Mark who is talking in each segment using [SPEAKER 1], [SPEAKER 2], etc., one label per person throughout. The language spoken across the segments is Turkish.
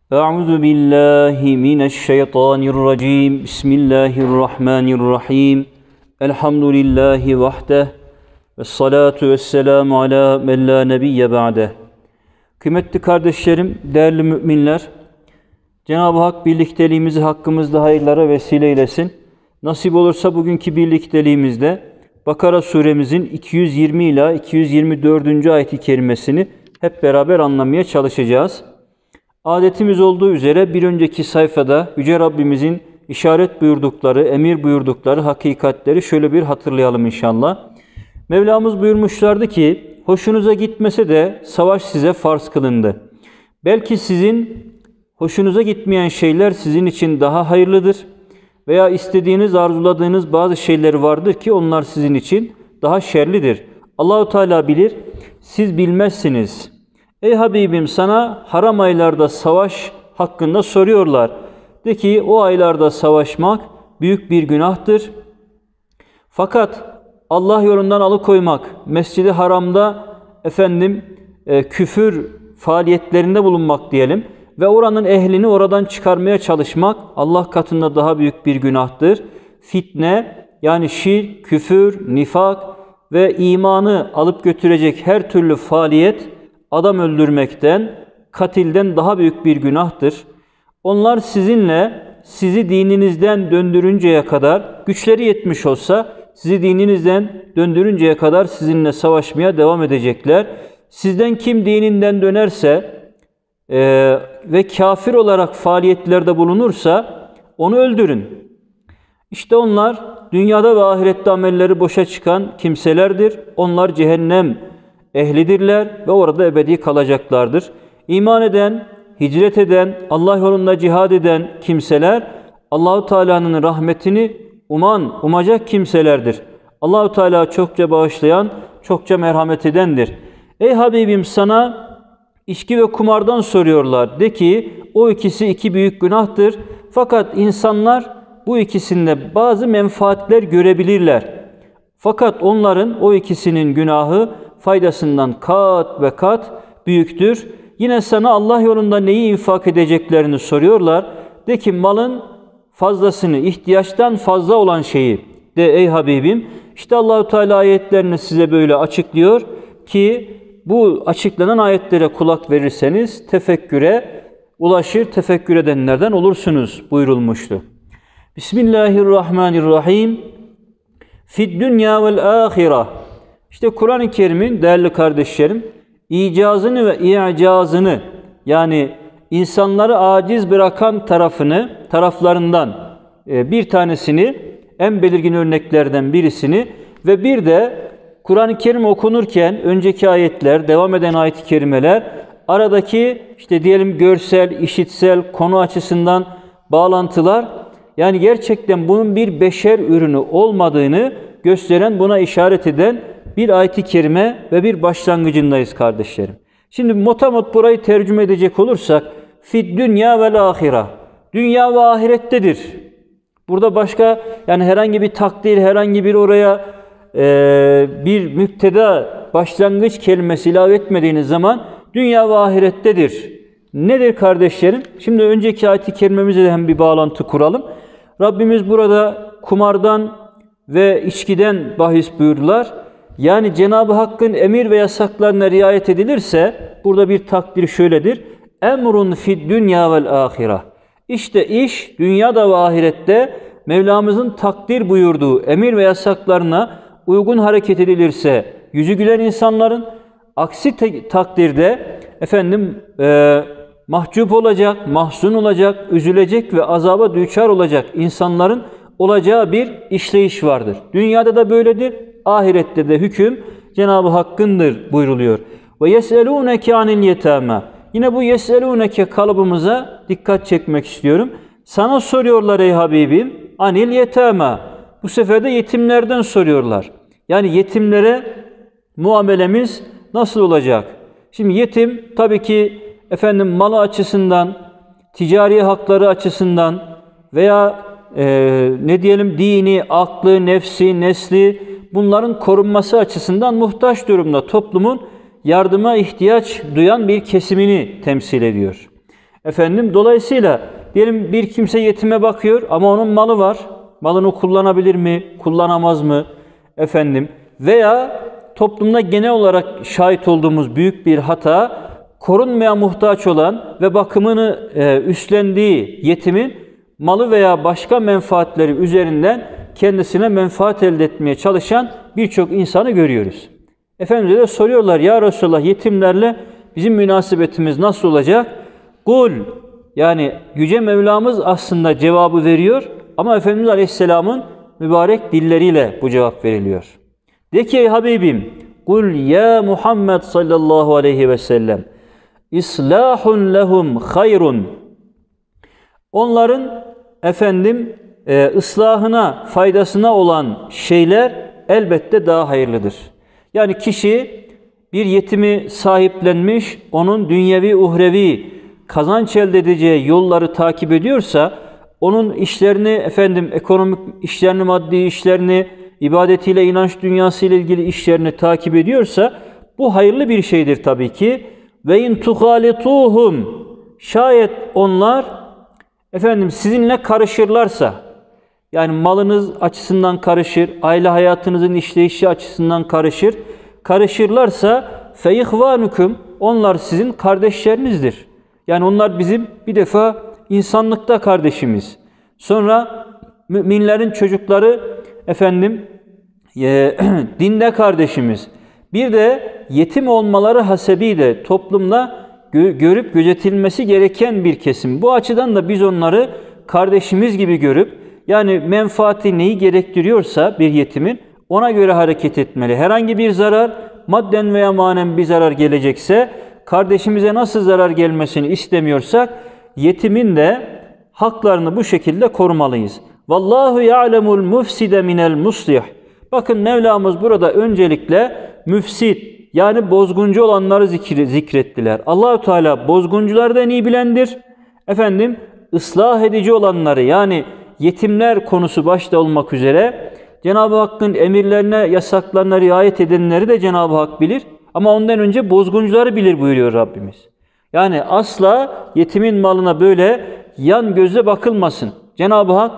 [SPEAKER 1] Euzu billahi mineşşeytanirracim. Bismillahirrahmanirrahim. Elhamdülillahi vahdeh. Vessalatu vesselamu ala men la nebiyye ba'deh. Kıymetli kardeşlerim, değerli müminler, Cenab-ı Hak birlikteliğimizi hakkımızda hayırlara vesile eylesin. Nasip olursa bugünkü birlikteliğimizde Bakara suremizin 220 ila 224. ayet-i kerimesini hep beraber anlamaya çalışacağız. Adetimiz olduğu üzere bir önceki sayfada Yüce Rabbimizin işaret buyurdukları, emir buyurdukları hakikatleri şöyle bir hatırlayalım inşallah. Mevlamız buyurmuşlardı ki, hoşunuza gitmese de savaş size farz kılındı. Belki sizin hoşunuza gitmeyen şeyler sizin için daha hayırlıdır veya istediğiniz, arzuladığınız bazı şeyler vardır ki onlar sizin için daha şerlidir. Allahu Teala bilir, siz bilmezsiniz. Ey Habibim, sana haram aylarda savaş hakkında soruyorlar. De ki o aylarda savaşmak büyük bir günahtır. Fakat Allah yolundan alıkoymak, Mescid-i Haram'da küfür faaliyetlerinde bulunmak diyelim ve oranın ehlini oradan çıkarmaya çalışmak Allah katında daha büyük bir günahtır. Fitne, yani şirk, küfür, nifak ve imanı alıp götürecek her türlü faaliyet adam öldürmekten, katilden daha büyük bir günahtır. Onlar sizi dininizden döndürünceye kadar, güçleri yetmiş olsa sizi dininizden döndürünceye kadar sizinle savaşmaya devam edecekler. Sizden kim dininden dönerse ve kafir olarak faaliyetlerde bulunursa onu öldürün. İşte onlar dünyada ve ahirette amelleri boşa çıkan kimselerdir. Onlar cehennem ehlidirler ve orada ebedi kalacaklardır. İman eden, hicret eden, Allah yolunda cihad eden kimseler Allahu Teala'nın rahmetini umacak kimselerdir. Allahu Teala çokça bağışlayan, çokça merhamet edendir. Ey Habibim, sana içki ve kumardan soruyorlar. De ki o ikisi iki büyük günahtır. Fakat insanlar bu ikisinde bazı menfaatler görebilirler. Fakat onların o ikisinin günahı faydasından kat ve kat büyüktür. Yine sana Allah yolunda neyi infak edeceklerini soruyorlar. De ki malın fazlasını, ihtiyaçtan fazla olan şeyi. De ey Habibim, işte Allahu Teala ayetlerini size böyle açıklıyor ki bu açıklanan ayetlere kulak verirseniz tefekküre ulaşır, tefekkür edenlerden olursunuz buyurulmuştu. Bismillahirrahmanirrahim. Fid dünya vel ahireh. İşte Kur'an-ı Kerim'in değerli kardeşlerim, icazını ve i'cazını, yani insanları aciz bırakan taraflarından bir tanesini, en belirgin örneklerden birisini ve bir de Kur'an-ı Kerim okunurken önceki ayetler, devam eden ayet-i kerimeler, aradaki işte diyelim görsel, işitsel, konu açısından bağlantılar, yani gerçekten bunun bir beşer ürünü olmadığını gösteren, buna işaret eden bir ayet-i kerime ve bir başlangıcındayız kardeşlerim. Şimdi motamot burayı tercüme edecek olursak, fid dünya vel ahire, dünya ve ahirettedir. Burada başka, yani herhangi bir takdir, herhangi bir oraya bir müpteda, başlangıç kelimesi ilave etmediğiniz zaman dünya ve ahirettedir. Nedir kardeşlerim? Şimdi önceki ayet-i kerimemize de hem bir bağlantı kuralım. Rabbimiz burada kumardan ve içkiden bahis buyurdular. Yani Cenab-ı Hakk'ın emir ve yasaklarına riayet edilirse, burada bir takdir şöyledir. Emrun fid dünya vel ahire. İşte iş dünyada ve ahirette Mevlamızın takdir buyurduğu emir ve yasaklarına uygun hareket edilirse yüzü gülen insanların, aksi takdirde mahcup olacak, mahzun olacak, üzülecek ve azaba düçar olacak insanların olacağı bir işleyiş vardır. Dünyada da böyledir, ahirette de hüküm Cenab-ı Hakk'ındır buyruluyor. Ve yeselûneke anil yetâmâ. Yine bu yeselûneke kalıbımıza dikkat çekmek istiyorum. Sana soruyorlar ey Habibim, anil yetâmâ. Bu sefer de yetimlerden soruyorlar. Yani yetimlere muamelemiz nasıl olacak? Şimdi yetim tabii ki malı açısından, ticari hakları açısından veya dini, aklı, nefsi, nesli, bunların korunması açısından muhtaç durumda, toplumun yardıma ihtiyaç duyan bir kesimini temsil ediyor. Dolayısıyla diyelim bir kimse yetime bakıyor ama onun malı var. Malını kullanabilir mi, kullanamaz mı? Veya toplumda genel olarak şahit olduğumuz büyük bir hata, korunmaya muhtaç olan ve bakımını üstlendiği yetimin malı veya başka menfaatleri üzerinden kendisine menfaat elde etmeye çalışan birçok insanı görüyoruz. Efendimiz'e de soruyorlar, ya Resulallah, yetimlerle bizim münasebetimiz nasıl olacak? Kul, yani Yüce Mevlamız aslında cevabı veriyor ama Efendimiz Aleyhisselam'ın mübarek dilleriyle bu cevap veriliyor. De ki ey Habibim, kul ya Muhammed sallallahu aleyhi ve sellem, İslahun lehum hayrun. Onların ıslahına, faydasına olan şeyler elbette daha hayırlıdır. Yani kişi bir yetimi sahiplenmiş, onun dünyevi, uhrevi kazanç elde edeceği yolları takip ediyorsa, onun işlerini, ekonomik işlerini, maddi işlerini, ibadetiyle, inanç dünyasıyla ilgili işlerini takip ediyorsa, bu hayırlı bir şeydir tabii ki. Ve in tuhalituhum, şayet onlar sizinle karışırlarsa, yani malınız açısından karışır, aile hayatınızın işleyişi açısından karışırlarsa fe ihvanukum, onlar sizin kardeşlerinizdir. Yani onlar bizim bir defa insanlıkta kardeşimiz. Sonra müminlerin çocukları dinde kardeşimiz. Bir de yetim olmaları hasebiyle toplumda görüp gözetilmesi gereken bir kesim. Bu açıdan da biz onları kardeşimiz gibi görüp, yani menfaati neyi gerektiriyorsa bir yetimin, ona göre hareket etmeli. Herhangi bir zarar, madden veya manen bir zarar gelecekse, kardeşimize nasıl zarar gelmesini istemiyorsak, yetimin de haklarını bu şekilde korumalıyız. Vallahu ya'lemul mufside minel muslih. Bakın Mevlamız burada öncelikle müfsit, yani bozguncu olanları zikrettiler. Allahu Teala bozgunculardan iyi bilendir. Islah edici olanları, yani yetimler konusu başta olmak üzere Cenab-ı Hakk'ın emirlerine, yasaklarına riayet edenleri de Cenab-ı Hak bilir. Ama ondan önce bozguncuları bilir buyuruyor Rabbimiz. Yani asla yetimin malına böyle yan gözle bakılmasın. Cenab-ı Hak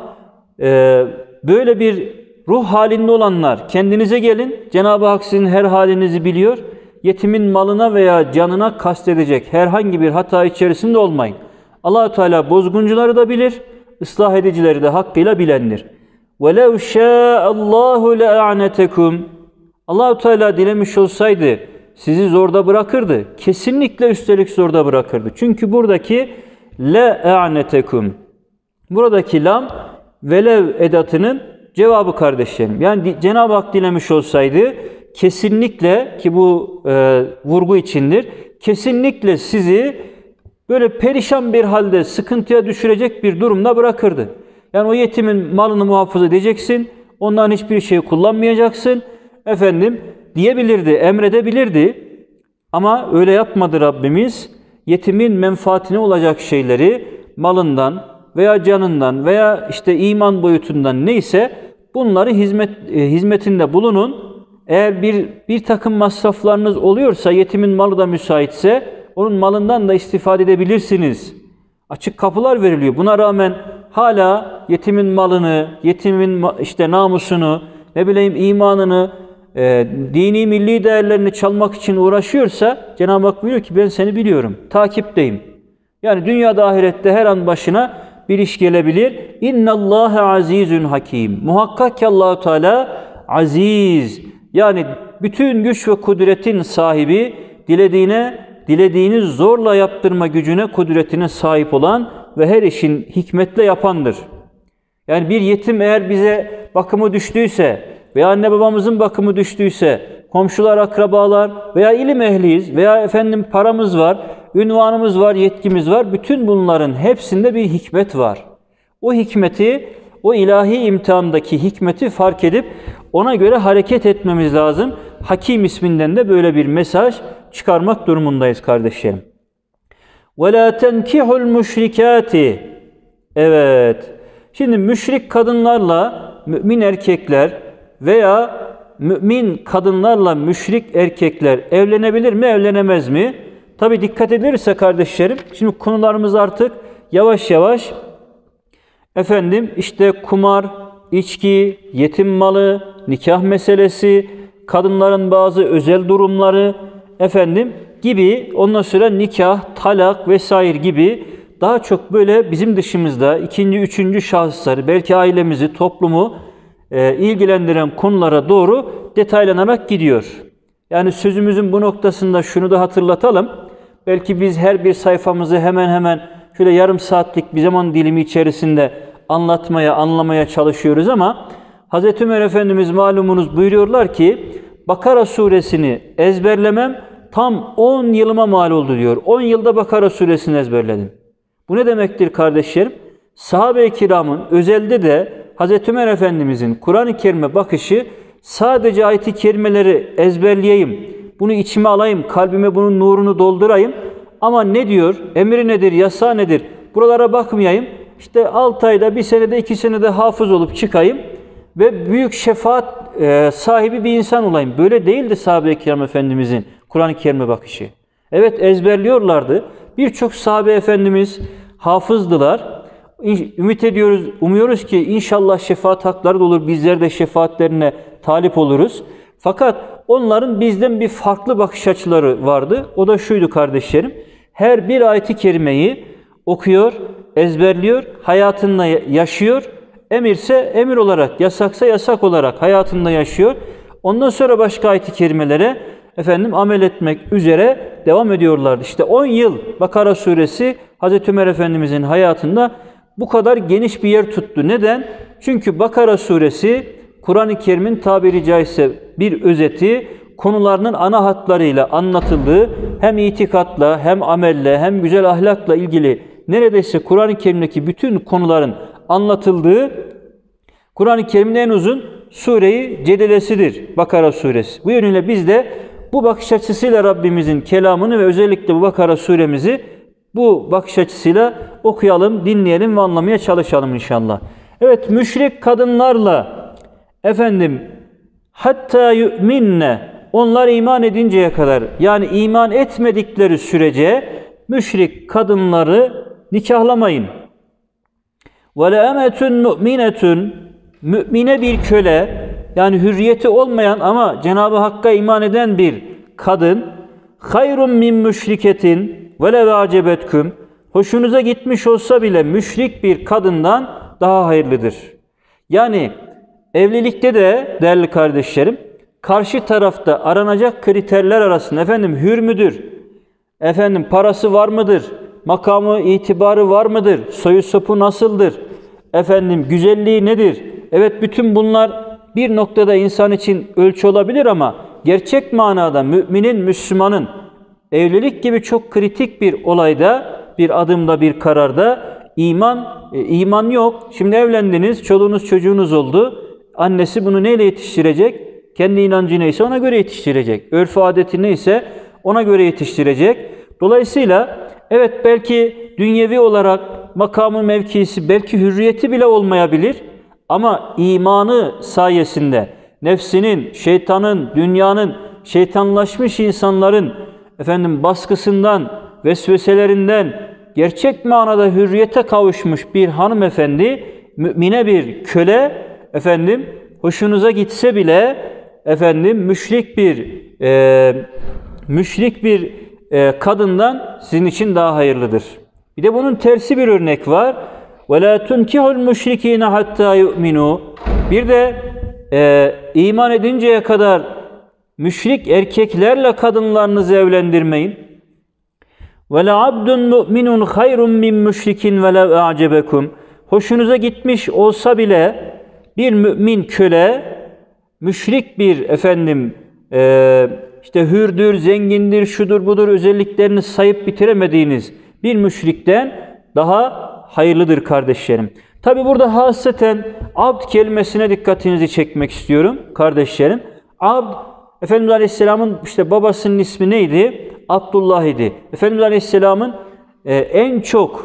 [SPEAKER 1] böyle bir ruh halinde olanlar, kendinize gelin. Cenab-ı Hak sizin her halinizi biliyor. Yetimin malına veya canına kastedecek herhangi bir hata içerisinde olmayın. Allah-u Teala bozguncuları da bilir, ıslah edicileri de hakkıyla bilendir. وَلَوْ شَاءَ اللّٰهُ لَاَعْنَتَكُمْ. Allah-u Teala dilemiş olsaydı sizi zorda bırakırdı. Kesinlikle üstelik zorda bırakırdı. Çünkü buradaki لَاَعْنَتَكُمْ, buradaki lam velev edatının cevabı kardeşlerim. Yani Cenab-ı Hak dilemiş olsaydı kesinlikle, ki bu vurgu içindir, kesinlikle sizi böyle perişan bir halde sıkıntıya düşürecek bir durumda bırakırdı. Yani o yetimin malını muhafaza edeceksin, ondan hiçbir şey kullanmayacaksın, diyebilirdi, emredebilirdi. Ama öyle yapmadı Rabbimiz. Yetimin menfaatine olacak şeyleri malından veya canından veya iman boyutundan neyse bunları hizmetinde bulunun. Eğer bir takım masraflarınız oluyorsa, yetimin malı da müsaitse onun malından da istifade edebilirsiniz. Açık kapılar veriliyor. Buna rağmen hala yetimin malını, yetimin namusunu, imanını, dini milli değerlerini çalmak için uğraşıyorsa Cenab-ı Hak buyuruyor ki ben seni biliyorum, takipteyim. Yani dünyada ahirette her an başına bir iş gelebilir. İnnallâhe azîzün hakîm. Muhakkak ki Allah-u Teala aziz, yani bütün güç ve kudretin sahibi, dilediğini zorla yaptırma gücüne, kudretine sahip olan ve her işin hikmetle yapandır. Yani bir yetim eğer bize bakımı düştüyse veya anne babamızın bakımı düştüyse, komşular, akrabalar veya ilim ehliyiz veya paramız var, ünvanımız var, yetkimiz var. Bütün bunların hepsinde bir hikmet var. O hikmeti, o ilahi imtihandaki hikmeti fark edip ona göre hareket etmemiz lazım. Hakim isminden de böyle bir mesaj çıkarmak durumundayız kardeşlerim. وَلَا تَنْكِحُ الْمُشْرِكَاتِ. Evet. Şimdi müşrik kadınlarla mümin erkekler veya mümin kadınlarla müşrik erkekler evlenebilir mi, evlenemez mi? Tabi dikkat edilirse kardeşlerim, şimdi konularımız artık yavaş yavaş işte kumar, içki, yetim malı, nikah meselesi, kadınların bazı özel durumları gibi, ondan sonra nikah, talak vesaire gibi daha çok böyle bizim dışımızda ikinci, üçüncü şahısları, belki ailemizi, toplumu ilgilendiren konulara doğru detaylanarak gidiyor. Yani sözümüzün bu noktasında şunu da hatırlatalım. Belki biz her bir sayfamızı hemen hemen şöyle yarım saatlik bir zaman dilimi içerisinde anlatmaya, anlamaya çalışıyoruz ama Hz. Ömer Efendimiz malumunuz buyuruyorlar ki Bakara suresini ezberlemem tam 10 yılıma mal oldu diyor. 10 yılda Bakara suresini ezberledim. Bu ne demektir kardeşlerim? Sahabe-i kiramın özelde de Hz. Ömer Efendimizin Kur'an-ı Kerim'e bakışı sadece ayet-i kerimeleri ezberleyeyim, bunu içime alayım, kalbime bunun nurunu doldurayım ama ne diyor, emri nedir, yasağı nedir, buralara bakmayayım, işte 6 ayda, 1 senede, 2 senede hafız olup çıkayım ve büyük şefaat sahibi bir insan olayım. Böyle değildi sahabe-i kiram Efendimizin Kur'an-ı Kerim'e bakışı. Evet, ezberliyorlardı. Birçok sahabe efendimiz hafızdılar. Ümit ediyoruz, umuyoruz ki inşallah şefaat hakları da olur. Bizler de şefaatlerine talip oluruz. Fakat onların bizden bir farklı bakış açıları vardı. O da şuydu kardeşlerim. Her bir ayet-i kerimeyi okuyor, ezberliyor, hayatında yaşıyor. Emirse emir olarak, yasaksa yasak olarak hayatında yaşıyor. Ondan sonra başka ayet-i kerimelere amel etmek üzere devam ediyorlardı. İşte 10 yıl Bakara suresi Hz. Ömer Efendimizin hayatında bu kadar geniş bir yer tuttu. Neden? Çünkü Bakara suresi Kur'an-ı Kerim'in tabiri caizse bir özeti, konularının ana hatlarıyla anlatıldığı, hem itikatla, hem amelle, hem güzel ahlakla ilgili neredeyse Kur'an-ı Kerim'deki bütün konuların anlatıldığı Kur'an-ı Kerim'in en uzun sureyi cedelesidir Bakara suresi. Bu yönüyle biz de bu bakış açısıyla Rabbimizin kelamını ve özellikle bu Bakara suremizi bu bakış açısıyla okuyalım, dinleyelim ve anlamaya çalışalım inşallah. Evet, müşrik kadınlarla hatta yu'minne, onlar iman edinceye kadar, yani iman etmedikleri sürece müşrik kadınları nikahlamayın. Ve le emetun mu'minetun, mümine bir köle, yani hürriyeti olmayan ama Cenab-ı Hakk'a iman eden bir kadın, hayrun min müşriketin ve le acebetkum, hoşunuza gitmiş olsa bile müşrik bir kadından daha hayırlıdır. Yani evlilikte de değerli kardeşlerim, karşı tarafta aranacak kriterler arasında hür müdür? Parası var mıdır? Makamı, itibarı var mıdır? Soyu sopu nasıldır? Güzelliği nedir? Evet, bütün bunlar bir noktada insan için ölçü olabilir ama gerçek manada müminin, Müslümanın evlilik gibi çok kritik bir olayda, bir adımda, bir kararda iman yok. Şimdi evlendiniz, çoluğunuz çocuğunuz oldu. Annesi bunu neyle yetiştirecek? Kendi inancı neyse ona göre yetiştirecek. Örf adeti neyse ona göre yetiştirecek. Dolayısıyla evet, belki dünyevi olarak makamı, mevkisi, belki hürriyeti bile olmayabilir. Ama imanı sayesinde nefsinin, şeytanın, dünyanın, şeytanlaşmış insanların baskısından, vesveselerinden gerçek manada hürriyete kavuşmuş bir hanımefendi, mümine bir köle, hoşunuza gitse bile müşrik bir kadından sizin için daha hayırlıdır. Bir de bunun tersi bir örnek var. وَلَا تُنْكِحُ الْمُشْرِك۪ينَ حَتَّى يُؤْمِنُوا. Bir de iman edinceye kadar müşrik erkeklerle kadınlarınızı evlendirmeyin. وَلَعَبْدٌ مُؤْمِنٌ خَيْرٌ مِنْ مُشْرِكٍ وَلَوْ اَعْجَبَكُمْ. Hoşunuza gitmiş olsa bile bir mümin köle, müşrik bir hürdür, zengindir, şudur budur özelliklerini sayıp bitiremediğiniz bir müşrikten daha hayırlıdır kardeşlerim. Tabi burada hasreten abd kelimesine dikkatinizi çekmek istiyorum kardeşlerim. Abd, Efendimiz Aleyhisselam'ın babasının ismi neydi? Abdullah idi. Efendimiz Aleyhisselam'ın en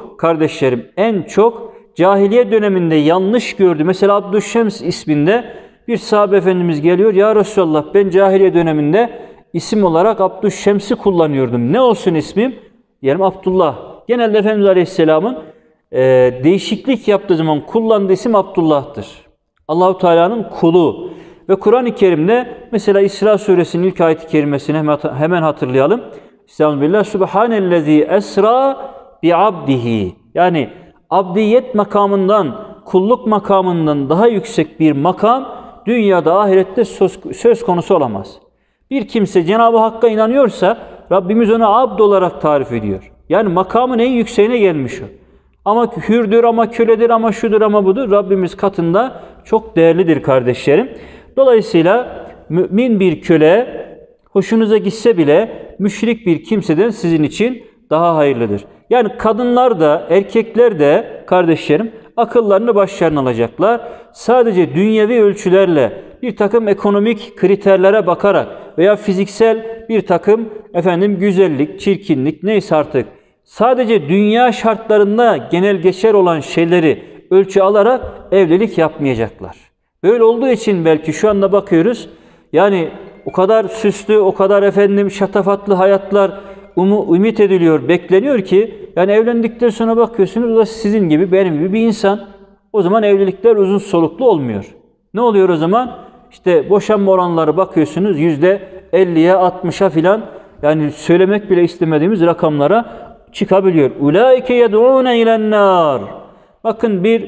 [SPEAKER 1] çok cahiliye döneminde yanlış gördü. Mesela Abdüşşems isminde bir sahabe efendimiz geliyor. Ya Resulallah, ben cahiliye döneminde isim olarak Abdüşşems'i kullanıyordum. Ne olsun ismim? Diyelim Abdullah. Genelde Efendimiz Aleyhisselam'ın değişiklik yaptığı zaman kullandığı isim Abdullah'tır. Allahu Teala'nın kulu. Ve Kur'an-ı Kerim'de mesela İsra Suresinin ilk ayet-i kerimesini hemen hatırlayalım. Estağfirullah. Subhanellezi esra bi abdihi. Yani abdiyet makamından, kulluk makamından daha yüksek bir makam dünyada, ahirette söz konusu olamaz. Bir kimse Cenab-ı Hakk'a inanıyorsa Rabbimiz onu abd olarak tarif ediyor. Yani makamın en yükseğine gelmiş o. Ama hürdür, ama köledir, ama şudur, ama budur. Rabbimiz katında çok değerlidir kardeşlerim. Dolayısıyla mümin bir köle hoşunuza gitse bile müşrik bir kimseden sizin için daha hayırlıdır. Yani kadınlar da erkekler de kardeşlerim akıllarını başlarına alacaklar. Sadece dünyevi ölçülerle bir takım ekonomik kriterlere bakarak veya fiziksel bir takım güzellik, çirkinlik neyse artık sadece dünya şartlarında genel geçer olan şeyleri ölçü alarak evlilik yapmayacaklar. Böyle olduğu için belki şu anda bakıyoruz. Yani o kadar süslü, o kadar şatafatlı hayatlar ümit ediliyor, bekleniyor ki yani evlendikten sonra bakıyorsunuz o da sizin gibi, benim gibi bir insan. O zaman evlilikler uzun soluklu olmuyor. Ne oluyor o zaman? İşte boşanma oranları bakıyorsunuz %50'ye 60'a filan, yani söylemek bile istemediğimiz rakamlara çıkabiliyor. Ulaike yed'ûne ilen-nâr. Bakın bir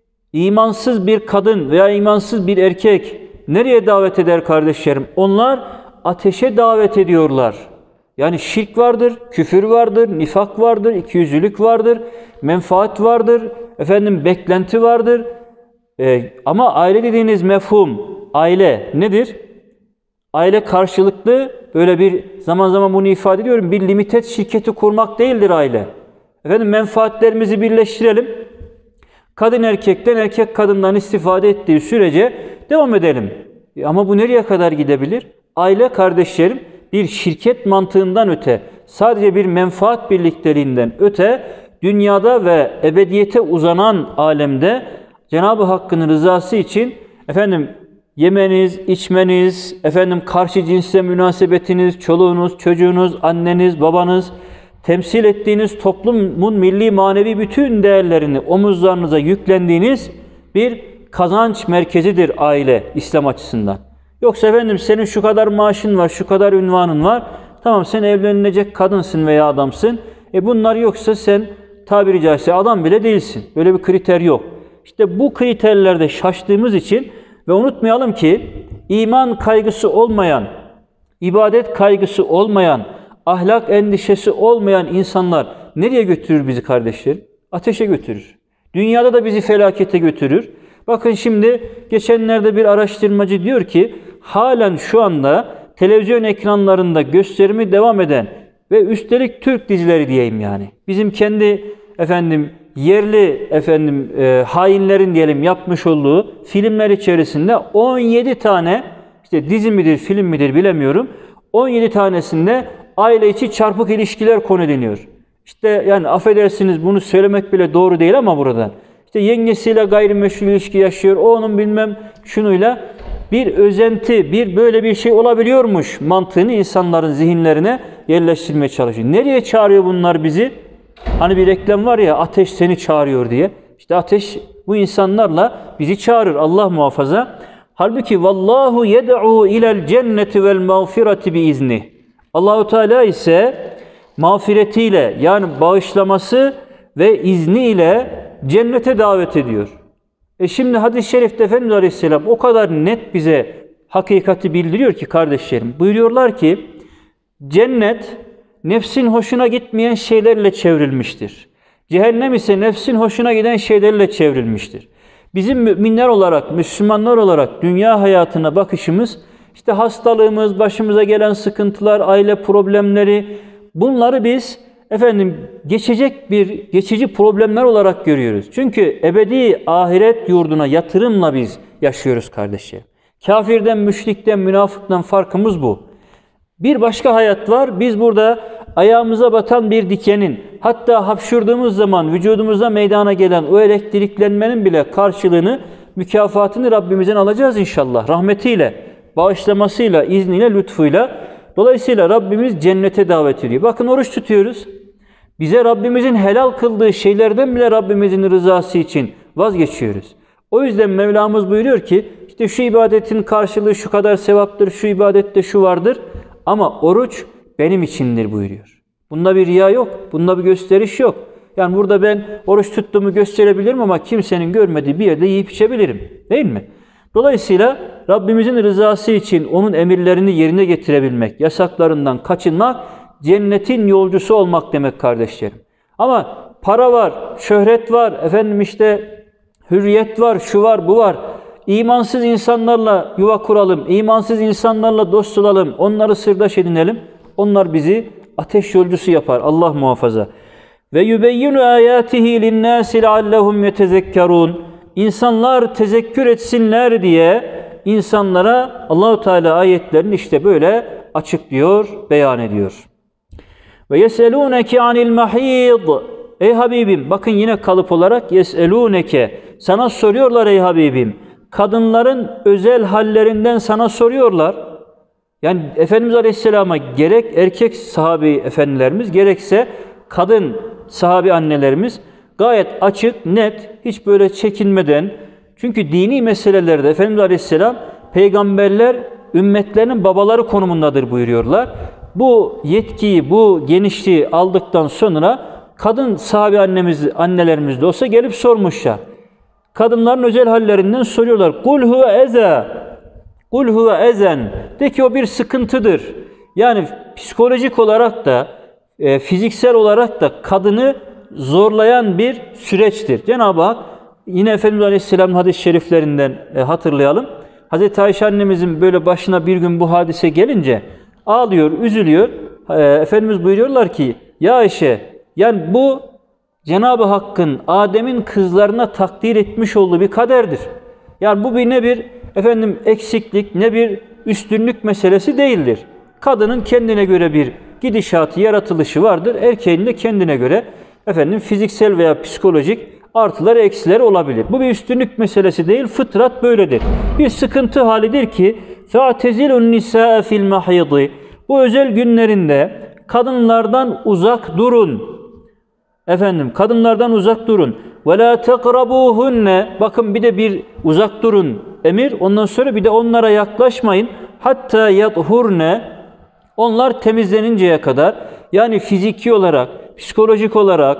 [SPEAKER 1] imansız bir kadın veya imansız bir erkek nereye davet eder kardeşlerim? Onlar ateşe davet ediyorlar. Yani şirk vardır, küfür vardır, nifak vardır, ikiyüzlülük vardır, menfaat vardır, beklenti vardır. Ama aile dediğiniz mefhum, aile nedir? Aile karşılıklı, böyle bir zaman zaman bunu ifade ediyorum, bir limited şirketi kurmak değildir aile. Menfaatlerimizi birleştirelim. Kadın erkekten, erkek kadından istifade ettiği sürece devam edelim. Ama bu nereye kadar gidebilir? Aile kardeşlerim bir şirket mantığından öte, sadece bir menfaat birlikteliğinden öte, dünyada ve ebediyete uzanan alemde Cenab-ı Hakk'ın rızası için yemeniz, içmeniz, karşı cinsle münasebetiniz, çoluğunuz, çocuğunuz, anneniz, babanız, temsil ettiğiniz toplumun milli manevi bütün değerlerini omuzlarınıza yüklendiğiniz bir kazanç merkezidir aile İslam açısından. Yoksa senin şu kadar maaşın var, şu kadar ünvanın var. Tamam, sen evlenilecek kadınsın veya adamsın. Bunlar yoksa sen tabiri caizse adam bile değilsin. Böyle bir kriter yok. İşte bu kriterlerde şaştığımız için ve unutmayalım ki iman kaygısı olmayan, ibadet kaygısı olmayan, ahlak endişesi olmayan insanlar nereye götürür bizi kardeşlerim? Ateşe götürür. Dünyada da bizi felakete götürür. Bakın şimdi geçenlerde bir araştırmacı diyor ki halen şu anda televizyon ekranlarında gösterimi devam eden ve üstelik Türk dizileri diyeyim yani. Bizim kendi yerli hainlerin diyelim yapmış olduğu filmler içerisinde 17 tane dizi midir, film midir bilemiyorum. 17 tanesinde aile içi çarpık ilişkiler konu ediliyor. Yani affedersiniz bunu söylemek bile doğru değil ama buradan. Yengesiyle gayrimeşru ilişki yaşıyor. O onun bilmem şunuyla bir özenti, böyle bir şey olabiliyormuş mantığını insanların zihinlerine yerleştirmeye çalışıyor. Nereye çağırıyor bunlar bizi? Hani bir reklam var ya, ateş seni çağırıyor diye. Ateş bu insanlarla bizi çağırır. Allah muhafaza. Halbuki vallahu yed'u ilel cenneti vel mağfireti bi izni. Allahu Teala ise mağfiretiyle, yani bağışlaması ve izniyle cennete davet ediyor. Şimdi hadis-i şerifte Efendimiz Aleyhisselam o kadar net bize hakikati bildiriyor ki kardeşlerim. Buyuruyorlar ki cennet nefsin hoşuna gitmeyen şeylerle çevrilmiştir. Cehennem ise nefsin hoşuna giden şeylerle çevrilmiştir. Bizim müminler olarak, Müslümanlar olarak dünya hayatına bakışımız hastalığımız, başımıza gelen sıkıntılar, aile problemleri, bunları biz geçici problemler olarak görüyoruz. Çünkü ebedi ahiret yurduna yatırımla biz yaşıyoruz kardeşlerim. Kafirden, müşrikten, münafıktan farkımız bu. Bir başka hayat var. Biz burada ayağımıza batan bir dikenin, hatta hapşırdığımız zaman vücudumuza meydana gelen o elektriklenmenin bile karşılığını, mükafatını Rabbimizden alacağız inşallah. Rahmetiyle, bağışlamasıyla, izniyle, lütfuyla. Dolayısıyla Rabbimiz cennete davet ediyor. Bakın oruç tutuyoruz. Bize Rabbimizin helal kıldığı şeylerden bile Rabbimizin rızası için vazgeçiyoruz. O yüzden Mevlamız buyuruyor ki işte şu ibadetin karşılığı şu kadar sevaptır, şu ibadette şu vardır ama oruç benim içindir buyuruyor. Bunda bir riya yok, bunda bir gösteriş yok. Yani burada ben oruç tuttuğumu gösterebilirim ama kimsenin görmediği bir yerde yiyip içebilirim. Değil mi? Dolayısıyla Rabbimizin rızası için onun emirlerini yerine getirebilmek, yasaklarından kaçınmak, cennetin yolcusu olmak demek kardeşlerim. Ama para var, şöhret var, efendim işte hürriyet var, şu var, bu var. İmansız insanlarla yuva kuralım, imansız insanlarla dost olalım, onları sırdaş edinelim. Onlar bizi ateş yolcusu yapar. Allah muhafaza. Ve yubeyyinu ayatihi linnâsi leallehum yetezekkerûn. İnsanlar tezekkür etsinler diye insanlara Allahu Teala ayetlerini işte böyle açıklıyor, beyan ediyor. Ve yeselûneke anil mahîd. Ey Habibim, bakın yine kalıp olarak yeselûneke. Sana soruyorlar ey Habibim. Kadınların özel hallerinden sana soruyorlar. Yani Efendimiz Aleyhisselam'a gerek erkek sahabi efendilerimiz gerekse kadın sahabi annelerimiz gayet açık, net, hiç böyle çekinmeden. Çünkü dini meselelerde Efendimiz Aleyhisselam peygamberler ümmetlerinin babaları konumundadır buyuruyorlar. Bu yetkiyi, bu genişliği aldıktan sonra kadın sahabi annelerimiz de olsa gelip sormuşlar. Kadınların özel hallerinden soruyorlar. Kul huve eze. Kul huve ezen. De ki o bir sıkıntıdır. Yani psikolojik olarak da, fiziksel olarak da kadını zorlayan bir süreçtir. Cenab-ı Hak yine Efendimiz Aleyhisselam'ın hadis-i şeriflerinden hatırlayalım. Hazreti Ayşe annemizin böyle başına bir gün bu hadise gelince ağlıyor, üzülüyor. Efendimiz buyuruyorlar ki ya Ayşe, yani bu Cenab-ı Hakk'ın Adem'in kızlarına takdir etmiş olduğu bir kaderdir. Yani bu ne bir eksiklik, ne bir üstünlük meselesi değildir. Kadının kendine göre bir gidişatı, yaratılışı vardır. Erkeğin de kendine göre fiziksel veya psikolojik artıları, eksileri olabilir. Bu bir üstünlük meselesi değil, fıtrat böyledir. Bir sıkıntı halidir ki فَاَتَزِلُ النِّسَاءَ فِي الْمَحِيضِ. Bu özel günlerinde kadınlardan uzak durun. Kadınlardan uzak durun. وَلَا تَقْرَبُوهُنَّ. Bakın bir de bir uzak durun emir. Ondan sonra bir de onlara yaklaşmayın. Hatta yadhurne. Onlar temizleninceye kadar, yani fiziki olarak, psikolojik olarak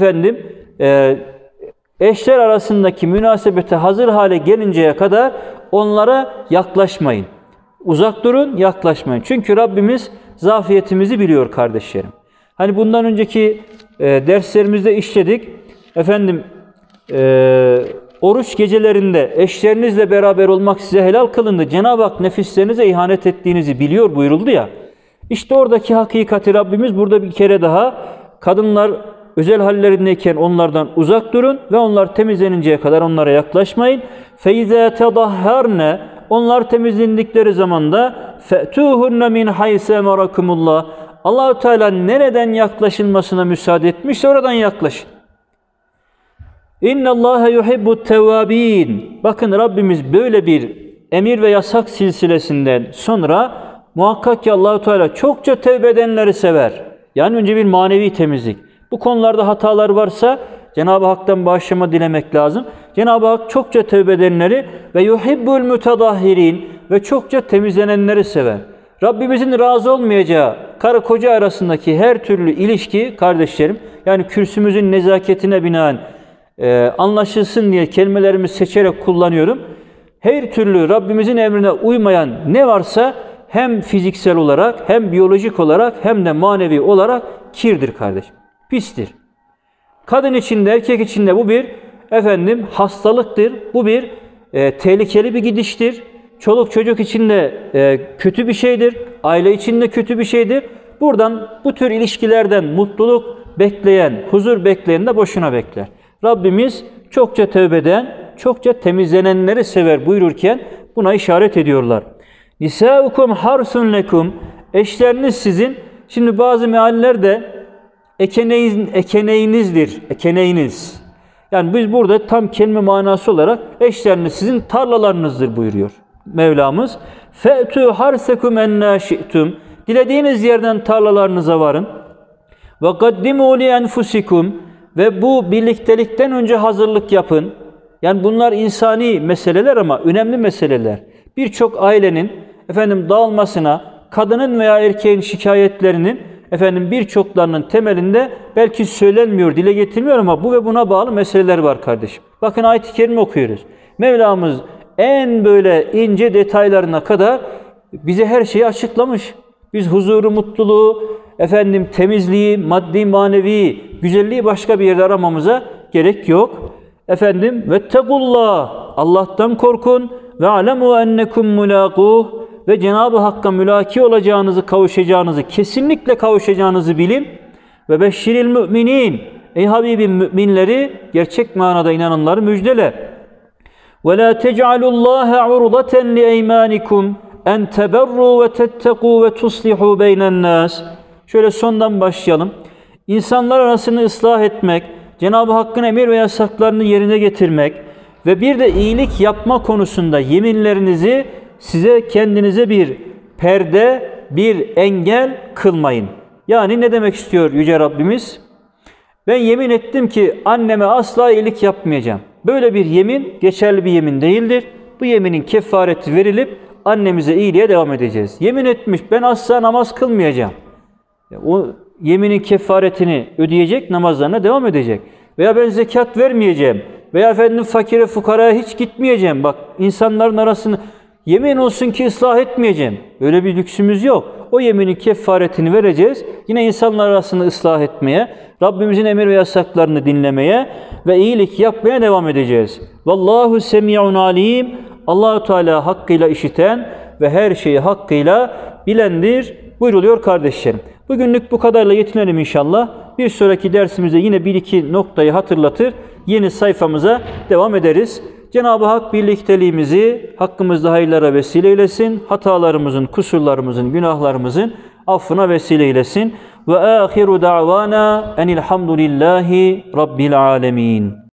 [SPEAKER 1] eşler arasındaki münasebete hazır hale gelinceye kadar onlara yaklaşmayın. Uzak durun, yaklaşmayın. Çünkü Rabbimiz zafiyetimizi biliyor kardeşlerim. Hani bundan önceki derslerimizde işledik. Oruç gecelerinde eşlerinizle beraber olmak size helal kılındı. Cenab-ı Hak nefislerinize ihanet ettiğinizi biliyor buyuruldu ya. İşte oradaki hakikati Rabbimiz burada bir kere daha kadınlar özel hallerindeyken onlardan uzak durun ve onlar temizleninceye kadar onlara yaklaşmayın. فَاِذَا تَضَحَّرْنَ. Onlar temizlendikleri zaman da فَأْتُوهُنَّ مِنْ حَيْسَ اَمَرَكُمُ اللّٰهِ. Allah-u Teala nereden yaklaşılmasına müsaade etmişse oradan yaklaşın. اِنَّ اللّٰهَ يُحِبُّ التَّوَّابِينَ. Bakın Rabbimiz böyle bir emir ve yasak silsilesinden sonra muhakkak ki Allah-u Teala çokça tevbe edenleri sever. Yani önce bir manevi temizlik. Bu konularda hatalar varsa Cenab-ı Hak'tan bağışlama dilemek lazım. Cenab-ı Hak çokça tevbe edenleri ve yuhibbul mutadahhirin ve çokça temizlenenleri sever. Rabbimizin razı olmayacağı karı koca arasındaki her türlü ilişki kardeşlerim, yani kürsümüzün nezaketine binaen anlaşılsın diye kelimelerimi seçerek kullanıyorum. Her türlü Rabbimizin emrine uymayan ne varsa hem fiziksel olarak hem biyolojik olarak hem de manevi olarak kirdir kardeşim. Pistir. Kadın içinde, erkek içinde bu bir hastalıktır. Bu bir tehlikeli bir gidiştir. Çoluk çocuk içinde kötü bir şeydir. Aile içinde kötü bir şeydir. Buradan bu tür ilişkilerden mutluluk bekleyen, huzur bekleyen de boşuna bekler. Rabbimiz çokça tövbeden, çokça temizlenenleri sever buyururken buna işaret ediyorlar. Nisaukum harsun lekum. Eşleriniz sizin. Şimdi bazı mealler de ekeneğinizdir. Ekeneğiniz. Yani biz burada tam kelime manası olarak eşleriniz sizin tarlalarınızdır buyuruyor Mevlamız. Fe'tû harsekum ennâ şi'tum. Dilediğiniz yerden tarlalarınıza varın. Ve قَدِّمُوا لِأَنْفُسِكُمْ ve bu birliktelikten önce hazırlık yapın. Yani bunlar insani meseleler ama önemli meseleler. Birçok ailenin dağılmasına, kadının veya erkeğin şikayetlerinin birçoklarının temelinde belki söylenmiyor, dile getirmiyor ama bu ve buna bağlı meseleler var kardeşim. Bakın ayet-i kerime okuyoruz. Mevlamız en böyle ince detaylarına kadar bize her şeyi açıklamış. Biz huzuru, mutluluğu, temizliği, maddi, manevi, güzelliği başka bir yerde aramamıza gerek yok. Vettegullah, Allah'tan korkun ve alemu ennekum mulaquh ve Cenab-ı Hakk'a mülaki olacağınızı, kavuşacağınızı, kesinlikle kavuşacağınızı bilin. Ve beşşiril müminin, ey Habibim müminleri, gerçek manada inananları müjdele. Ve la tec'alullaha urdaten li eymanikum en teberru ve tettekû ve tuslihu beynen nas. Şöyle sondan başlayalım. İnsanlar arasını ıslah etmek, Cenab-ı Hakk'ın emir ve yasaklarını yerine getirmek ve bir de iyilik yapma konusunda yeminlerinizi size kendinize bir perde, bir engel kılmayın. Yani ne demek istiyor Yüce Rabbimiz? Ben yemin ettim ki anneme asla iyilik yapmayacağım. Böyle bir yemin geçerli bir yemin değildir. Bu yeminin kefareti verilip annemize iyiliğe devam edeceğiz. Yemin etmiş ben asla namaz kılmayacağım. O yeminin kefaretini ödeyecek, namazlarına devam edecek. Veya ben zekat vermeyeceğim. Veya fakire fukaraya hiç gitmeyeceğim. Bak insanların arasını yemin olsun ki ıslah etmeyeceğim. Böyle bir lüksümüz yok. O yeminin kefaretini vereceğiz. Yine insanlar arasını ıslah etmeye, Rabbimizin emir ve yasaklarını dinlemeye ve iyilik yapmaya devam edeceğiz. Vallahu semi'un alim. Allah-u Teala hakkıyla işiten ve her şeyi hakkıyla bilendir buyruluyor kardeşlerim. Bugünlük bu kadarla yetinelim inşallah. Bir sonraki dersimizde yine bir iki noktayı hatırlatır, yeni sayfamıza devam ederiz. Cenab-ı Hak birlikteliğimizi hakkımızda hayırlara vesile eylesin. Hatalarımızın, kusurlarımızın, günahlarımızın affına vesile eylesin. Ve ahiru da'vana enilhamdülillahi rabbil alemin.